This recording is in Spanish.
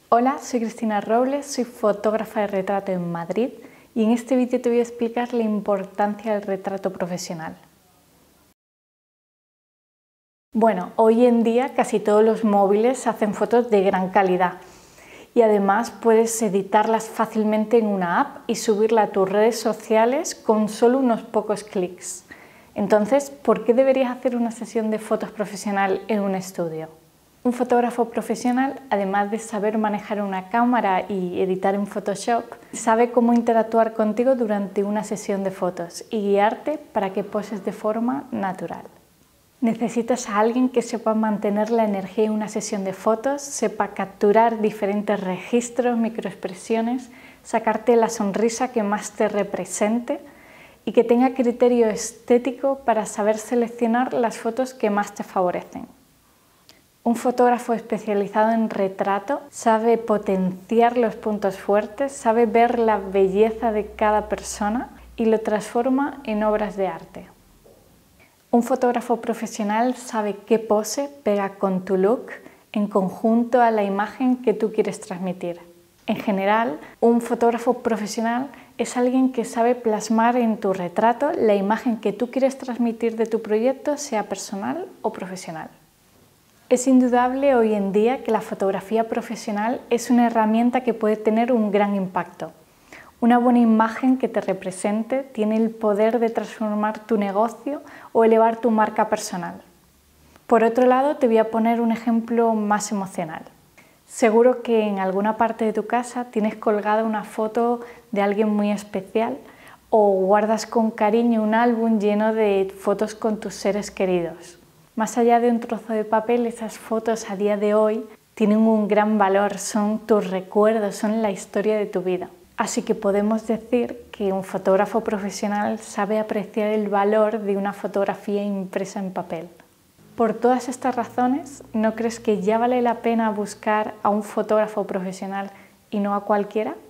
Hola, soy Cristina Robles, soy fotógrafa de retrato en Madrid y en este vídeo te voy a explicar la importancia del retrato profesional. Bueno, hoy en día casi todos los móviles hacen fotos de gran calidad y además puedes editarlas fácilmente en una app y subirla a tus redes sociales con solo unos pocos clics. Entonces, ¿por qué deberías hacer una sesión de fotos profesional en un estudio? Un fotógrafo profesional, además de saber manejar una cámara y editar en Photoshop, sabe cómo interactuar contigo durante una sesión de fotos y guiarte para que poses de forma natural. Necesitas a alguien que sepa mantener la energía en una sesión de fotos, sepa capturar diferentes registros, microexpresiones, sacarte la sonrisa que más te represente y que tenga criterio estético para saber seleccionar las fotos que más te favorecen. Un fotógrafo especializado en retrato sabe potenciar los puntos fuertes, sabe ver la belleza de cada persona y lo transforma en obras de arte. Un fotógrafo profesional sabe qué pose pega con tu look en conjunto a la imagen que tú quieres transmitir. En general, un fotógrafo profesional es alguien que sabe plasmar en tu retrato la imagen que tú quieres transmitir de tu proyecto, sea personal o profesional. Es indudable hoy en día que la fotografía profesional es una herramienta que puede tener un gran impacto. Una buena imagen que te represente tiene el poder de transformar tu negocio o elevar tu marca personal. Por otro lado, te voy a poner un ejemplo más emocional. Seguro que en alguna parte de tu casa tienes colgada una foto de alguien muy especial o guardas con cariño un álbum lleno de fotos con tus seres queridos. Más allá de un trozo de papel, esas fotos a día de hoy tienen un gran valor, son tus recuerdos, son la historia de tu vida. Así que podemos decir que un fotógrafo profesional sabe apreciar el valor de una fotografía impresa en papel. Por todas estas razones, ¿no crees que ya vale la pena buscar a un fotógrafo profesional y no a cualquiera?